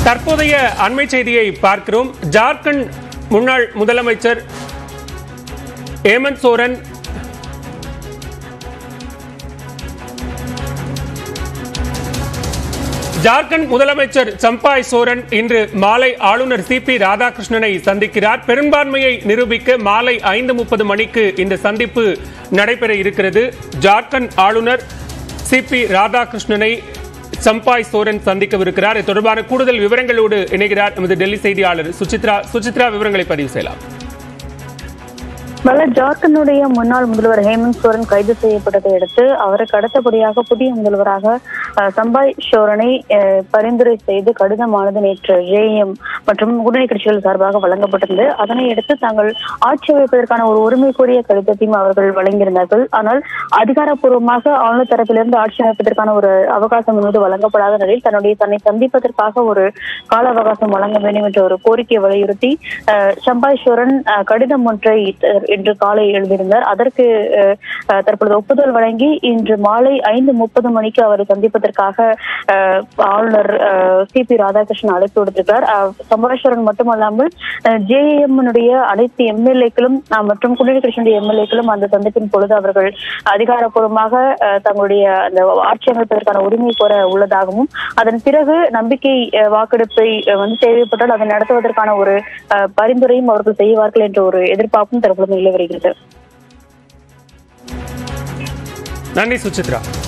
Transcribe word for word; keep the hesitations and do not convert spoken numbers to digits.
தற்போதைய அண்மை செய்தியை பார்க்கிறோம். ஜார்க்கண்ட் முன்னாள் முதலமைச்சர் ஹேமந்த் சோரன் ஜார்க்கண்ட் முதலமைச்சர் சம்பாய் சோரன் இன்று மாலை ஆளுநர் சி பி ராதாகிருஷ்ணனை சந்திக்கிறார். பெரும்பான்மையை நிரூபிக்க மாலை ஐந்து முப்பது மணிக்கு இந்த சந்திப்பு நடைபெற இருக்கிறது. ஜார்க்கண்ட் ஆளுநர் சி பி ராதாகிருஷ்ணனை சம்பாய் சோரன் சந்திக்கவிருக்கிறார். இது தொடர்பான கூடுதல் விவரங்களோடு இணைகிறார் நமது டெல்லி செய்தியாளர் சுசித்ரா. சுசித்ரா, விவரங்களை பதிவு செய்யலாம். ஜார்க்கண்டுடைய முன்னாள் முதல்வர் ஹேமந்த் சோரன் கைது செய்யப்பட்டதை அடுத்து அவருக்கு அடுத்தபடியாக புதிய முதல்வராக சம்பாய் சோரனை பரிந்துரை செய்து கடிதமானது நேற்று ஜேஎம் மற்றும் கூட்டணி கட்சிகள் சார்பாக வழங்கப்பட்டது. அதனை அடுத்து தாங்கள் ஆட்சி அமைப்பதற்கான ஒரு உரிமை கோரிய கடிதத்தையும் அவர்கள் வழங்கியிருந்தார்கள். ஆனால் அதிகாரப்பூர்வமாக ஆளுநர் தரப்பிலிருந்து ஆட்சி அமைப்பதற்கான ஒரு அவகாசம் என்பது வழங்கப்படாத நிலையில் தன்னுடைய தன்னை சந்திப்பதற்காக ஒரு கால அவகாசம் வழங்க வேண்டும் என்ற ஒரு கோரிக்கையை வலியுறுத்தி சம்பாய் சோரன் கடிதம் ஒன்றை இன்று காலை எழுதியிருந்தார். அதற்கு தற்பொழுது ஒப்புதல் வழங்கி இன்று மாலை ஐந்து முப்பது மணிக்கு அவரை சந்திப்பதற்காக ஆளுநர் சி பி ராதாகிருஷ்ணன் அழைப்பு விடுத்திருக்கிறார். சம்பாய்சோரன் மட்டுமல்லாமல் ஜேஎம் அனைத்து எம்எல்ஏக்களும் மற்றும் கூட்டணி கட்சியினுடைய எம்எல்ஏக்களும் அந்த சந்திப்பின் பொழுது அவர்கள் அதிகாரப்பூர்வமாக தங்களுடைய அந்த ஆட்சி அமைப்பதற்கான உரிமை கோர உள்ளதாகவும் அதன் பிறகு நம்பிக்கை வாக்கெடுப்பை வந்து தேவைப்பட்டால் அதை நடத்துவதற்கான ஒரு பரிந்துரையும் அவர்கள் செய்வார்கள் என்ற ஒரு எதிர்பார்ப்பும் தற்பொழுது நிலை வருகிறது. நன்றி சுசித்ரா.